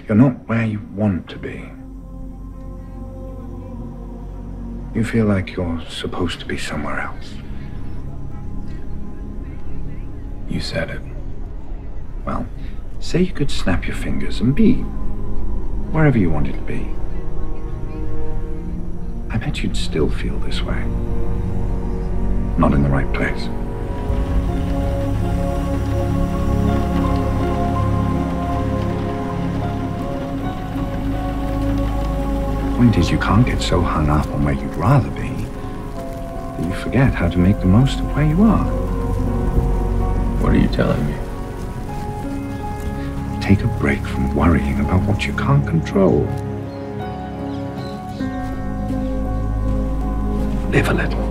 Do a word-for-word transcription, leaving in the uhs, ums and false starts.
You're not where you want to be. You feel like you're supposed to be somewhere else. You said it. Well, say you could snap your fingers and be wherever you wanted to be. I bet you'd still feel this way. Not in the right place. The point is, you can't get so hung up on where you'd rather be that you forget how to make the most of where you are. What are you telling me? Take a break from worrying about what you can't control. Live a little.